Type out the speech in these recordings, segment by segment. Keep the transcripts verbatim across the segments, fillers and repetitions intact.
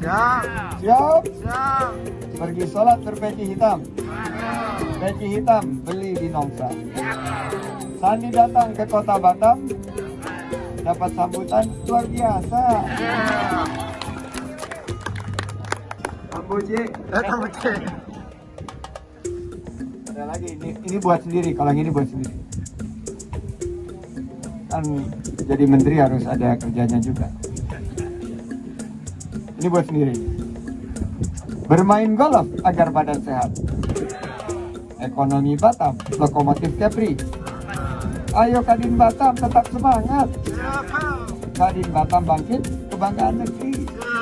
Siap. Siap? Siap. Pergi sholat berpeci hitam. Peci hitam beli di Nongsa. Sandi datang ke kota Batam, dapat sambutan luar biasa. Tambuci. Eh, tambuci. Ada lagi, ini, ini buat sendiri, kalau yang ini buat sendiri. Kan jadi menteri harus ada kerjanya juga. Ini buat sendiri. Bermain golf agar badan sehat. Ekonomi Batam, lokomotif Kepri. Ayo Kadin Batam tetap semangat. Kadin Batam bangkit, kebanggaan negeri.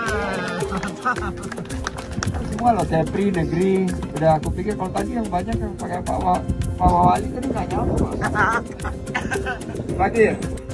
Semua loh Kepri, negeri. Udah aku pikir kalau tadi yang banyak yang pakai Pak Wa- Pak Wali tadi nggak nyampe. Lagi ya?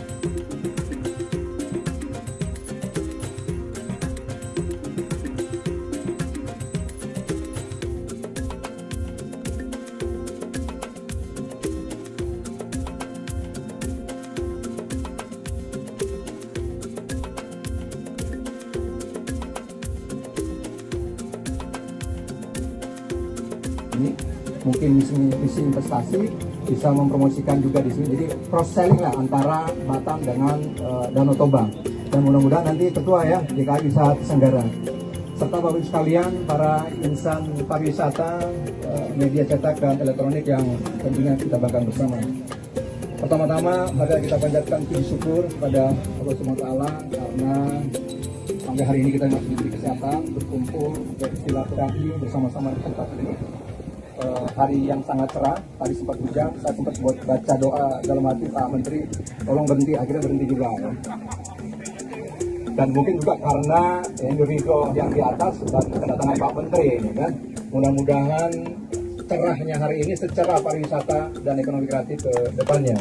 Ini mungkin misi, misi investasi bisa mempromosikan juga di sini, jadi cross selling lah antara Batam dengan uh, Danau Toba, dan mudah-mudahan nanti ketua ya J K I bisa terselenggara, serta bapak ibu sekalian para insan pariwisata, uh, media cetak dan elektronik yang tentunya kita banggakan bersama. Pertama-tama mari kita panjatkan puji syukur kepada Allah Subhanahu wa taala karena sampai hari ini kita masih diberi kesehatan berkumpul bersilaturahmi bersama-sama di tempat ini. Uh, hari yang sangat cerah, tadi sempat hujan, saya sempat buat baca doa dalam hati Pak Menteri, tolong berhenti, akhirnya berhenti juga ya. Dan mungkin juga karena individu yang di atas dan kedatangan Pak Menteri ini kan, mudah-mudahan cerahnya hari ini secara pariwisata dan ekonomi kreatif ke depannya.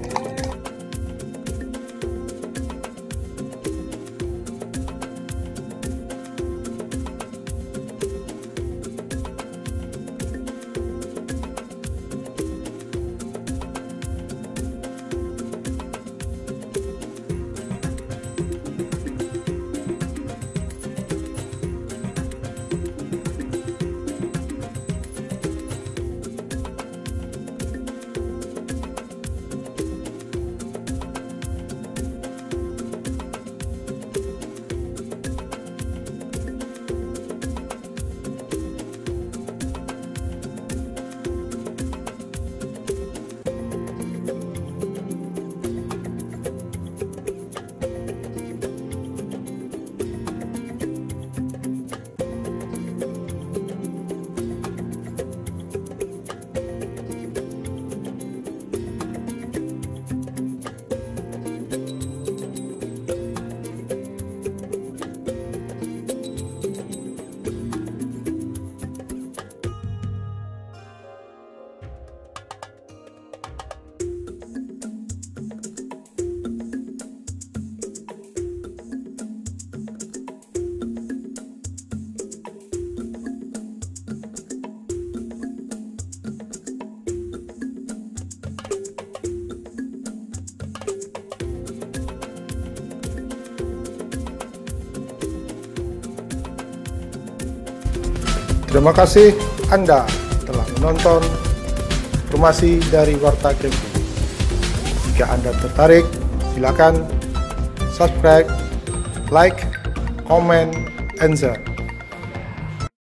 Terima kasih Anda telah menonton informasi dari WartaKepri. Jika Anda tertarik, silakan subscribe, like, comment, and share.